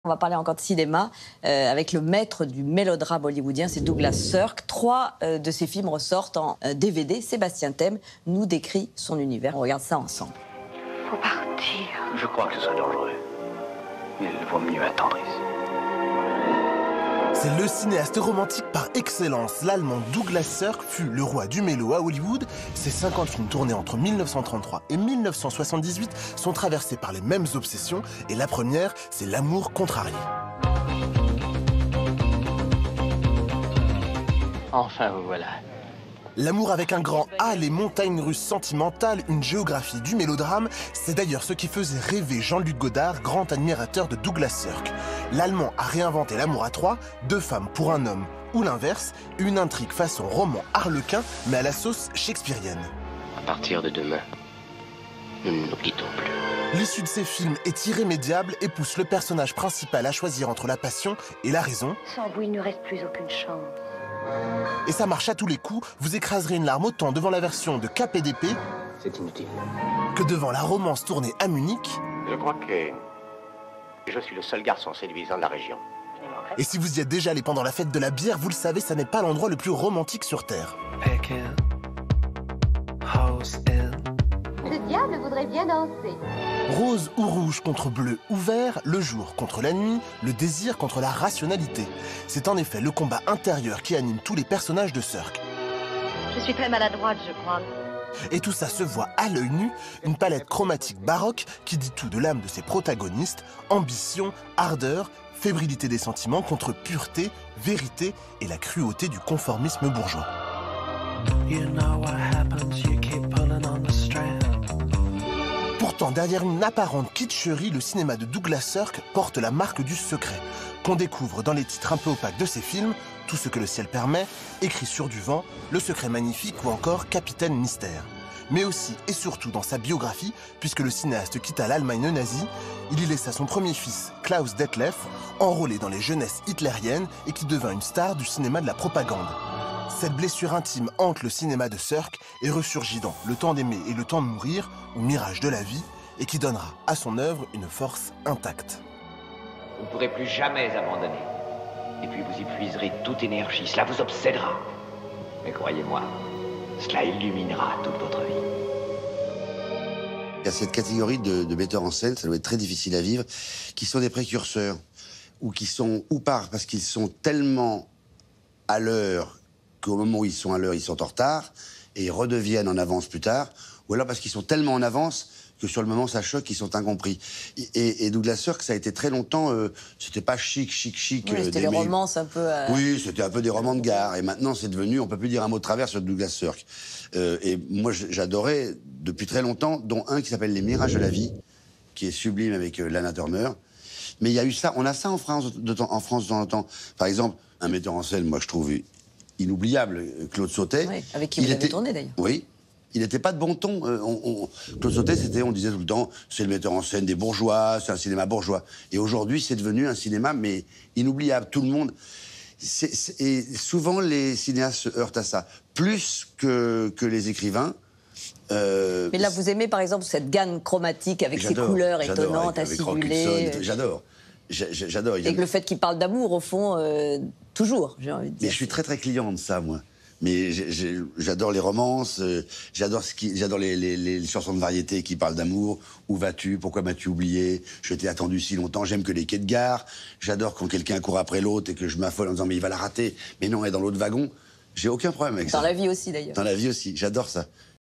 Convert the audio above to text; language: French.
On va parler encore de cinéma avec le maître du mélodrame hollywoodien, c'est Douglas Sirk. 3 de ses films ressortent en DVD. Sébastien Thème nous décrit son univers. On regarde ça ensemble. Faut partir. Je crois que ce serait dangereux. Il vaut mieux attendre ici. C'est le cinéaste romantique par excellence. L'Allemand Douglas Sirk fut le roi du mélo à Hollywood. Ses 50 films tournés entre 1933 et 1978 sont traversés par les mêmes obsessions. Et la première, c'est l'amour contrarié. Enfin, vous voilà. L'amour avec un grand A, les montagnes russes sentimentales, une géographie du mélodrame, c'est d'ailleurs ce qui faisait rêver Jean-Luc Godard, grand admirateur de Douglas Sirk. L'Allemand a réinventé l'amour à 3, 2 femmes pour un homme, ou l'inverse, une intrigue façon roman harlequin, mais à la sauce shakespearienne. À partir de demain, nous ne nous quittons plus. L'issue de ces films est irrémédiable et pousse le personnage principal à choisir entre la passion et la raison. Sans vous, il ne reste plus aucune chance. Et ça marche à tous les coups, vous écraserez une larme autant devant la version de KPDP C'est inutile. que devant la romance tournée à Munich. Je crois que je suis le seul garçon séduisant de la région. Et si vous y êtes déjà allé pendant la fête de la bière, vous le savez, ça n'est pas l'endroit le plus romantique sur Terre. Le diable voudrait bien danser. Rose ou rouge contre bleu ou vert, le jour contre la nuit, le désir contre la rationalité. C'est en effet le combat intérieur qui anime tous les personnages de Sirk. Je suis très maladroite, je crois. Et tout ça se voit à l'œil nu, une palette chromatique baroque qui dit tout de l'âme de ses protagonistes, ambition, ardeur, fébrilité des sentiments contre pureté, vérité et la cruauté du conformisme bourgeois. Pourtant, derrière une apparente kitscherie, le cinéma de Douglas Sirk porte la marque du secret, qu'on découvre dans les titres un peu opaques de ses films, Tout ce que le ciel permet, Écrit sur du vent, Le secret magnifique ou encore Capitaine Mystère. Mais aussi et surtout dans sa biographie, puisque le cinéaste quitta l'Allemagne nazie, il y laissa son premier fils, Klaus Detlef, enrôlé dans les jeunesses hitlériennes et qui devint une star du cinéma de la propagande. Cette blessure intime hante le cinéma de Sirk et ressurgit dans Le temps d'aimer et le temps de mourir, ou Mirage de la vie, et qui donnera à son œuvre une force intacte. Vous ne pourrez plus jamais abandonner. Et puis vous y puiserez toute énergie, cela vous obsédera. Mais croyez-moi, cela illuminera toute votre vie. Il y a cette catégorie de metteurs en scène, ça doit être très difficile à vivre, qui sont des précurseurs, ou qui sont, parce qu'ils sont tellement à l'heure qu'au moment où ils sont à l'heure, ils sont en retard, et ils redeviennent en avance plus tard, ou alors parce qu'ils sont tellement en avance que sur le moment, ça choque, ils sont incompris. Et Douglas Sirk, ça a été très longtemps, c'était pas chic. Oui, c'était les romances un peu... Oui, c'était un peu des romans de gare, et maintenant c'est devenu, on peut plus dire un mot de travers sur Douglas Sirk. Et moi, j'adorais, depuis très longtemps, dont un qui s'appelle Les Mirages de la vie, qui est sublime avec Lana Turner. Mais il y a eu ça, on a ça en France de temps en temps. Par exemple, un metteur en scène, moi je trouve inoubliable, Claude Sautet. Oui, avec qui vous avez tourné d'ailleurs. Oui, il n'était pas de bon ton. Claude Sautet, on disait tout le temps, c'est le metteur en scène des bourgeois, c'est un cinéma bourgeois. Et aujourd'hui, c'est devenu un cinéma, mais inoubliable. Tout le monde... Et souvent, les cinéastes se heurtent à ça. Plus que les écrivains. Mais là, vous aimez par exemple cette gamme chromatique avec ses couleurs étonnantes, acidulées. J'adore. J'adore. Et que le fait qu'il parle d'amour, au fond, toujours, j'ai envie de dire. Mais je suis très client de ça, moi. Mais j'adore les romances, j'adore les chansons de variété qui parlent d'amour. Où vas-tu? Pourquoi m'as-tu oublié? Je t'ai attendu si longtemps. J'aime que les quais de gare. J'adore quand quelqu'un court après l'autre et que je m'affole en disant mais il va la rater. Mais non, elle est dans l'autre wagon. J'ai aucun problème avec ça. Dans la vie aussi, d'ailleurs. Dans la vie aussi, j'adore ça.